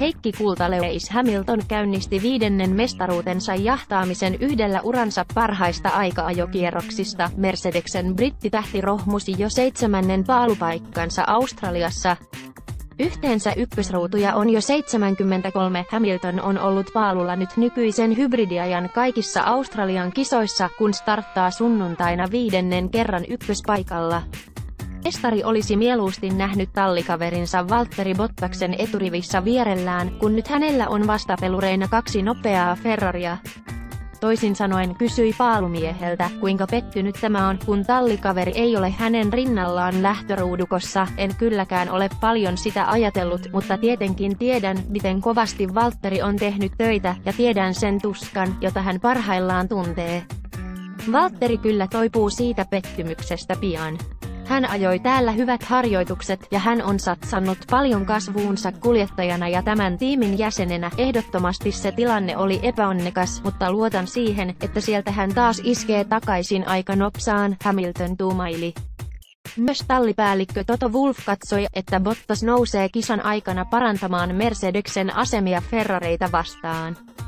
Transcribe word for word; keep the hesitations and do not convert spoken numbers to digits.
Heikki Kulta Lewis Hamilton käynnisti viidennen mestaruutensa jahtaamisen yhdellä uransa parhaista aika-ajokierroksista. Mercedesen brittitähti rohmusi jo seitsemännen paalupaikkansa Australiassa. Yhteensä ykkösruutuja on jo seitsemänkymmentäkolme. Hamilton on ollut paalulla nyt nykyisen hybridiajan kaikissa Australian kisoissa, kun starttaa sunnuntaina viidennen kerran ykköspaikalla. Mestari olisi mieluusti nähnyt tallikaverinsa Valtteri Bottaksen eturivissä vierellään, kun nyt hänellä on vastapelureina kaksi nopeaa Ferraria. Toisin sanoen kysyi paalumieheltä, kuinka pettynyt tämä on, kun tallikaveri ei ole hänen rinnallaan lähtöruudukossa. En kylläkään ole paljon sitä ajatellut, mutta tietenkin tiedän, miten kovasti Valtteri on tehnyt töitä, ja tiedän sen tuskan, jota hän parhaillaan tuntee. Valtteri kyllä toipuu siitä pettymyksestä pian. Hän ajoi täällä hyvät harjoitukset ja hän on satsannut paljon kasvuunsa kuljettajana ja tämän tiimin jäsenenä. Ehdottomasti se tilanne oli epäonnekas, mutta luotan siihen, että sieltä hän taas iskee takaisin aika nopsaan, Hamilton tuumaili. Myös tallipäällikkö Toto Wolff katsoi, että Bottas nousee kisan aikana parantamaan Mercedesen asemia Ferrareita vastaan.